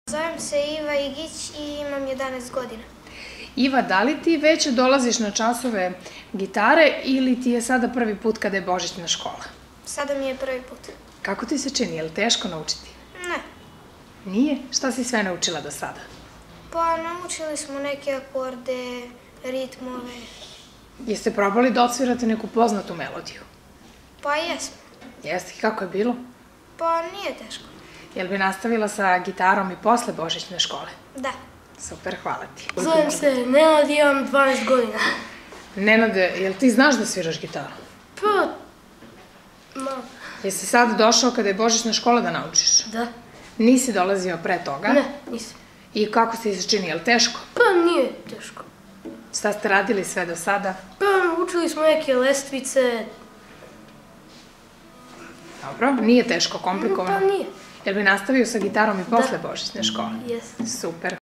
Zovem se Iva Igić i imam 11 godina. Iva, da li ti već dolaziš na časove gitare ili ti je sada prvi put kada je božićna škola? Sada mi je prvi put. Kako ti se čini? Je li teško naučiti? Ne. Nije? Šta si sve naučila do sada? Pa naučili smo neke akorde, ritmove. Jeste probali da odsvirate neku poznatu melodiju? Pa jesmo. Jeste i kako je bilo? Pa nije teško. Jel bi nastavila sa gitarom i posle božićne škole? Da. Super, hvala ti. Zovem se Nenad i imam 12 godina. Nenade, jel ti znaš da sviraš gitaru? Pa, malo. Jesi sad došao kada je božićna škola da naučiš? Da. Nisi dolazio pre toga? Ne, nisam. I kako ti se čini, je li teško? Pa nije teško. Šta ste radili sve do sada? Pa učili smo neke lestvice. Dobro, nije teško, komplikovano. Pa nije. Jel bi nastavio sa gitarom i posle božićne škole? Jesam. Super.